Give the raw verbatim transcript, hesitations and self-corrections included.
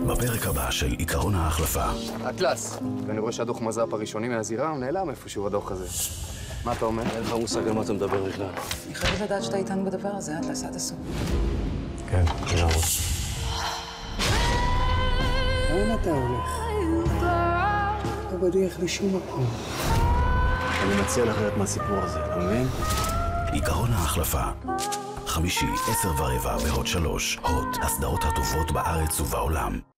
בפרק הבא של עיקרון ההחלפה. אטלס, ואני רואה שהדוח מז"פ הראשוני מהזירה, הוא נעלם איפשהו הדוח הזה. מה אתה אומר? אין לך מושג על מה אתה מדבר בכלל. אני חייבת לדעת שאתה איתנו בדבר הזה, אטלס, עד הסוף. כן, לגמרי. לאן אתה הולך? לא בדרך לשום מקום. אני מציע לך לדעת מהסיפור הזה, אתה מבין? עיקרון ההחלפה. חמישי, עשר ורבע והוד שלוש. הוט, הסדרות הטובות בארץ ובעולם.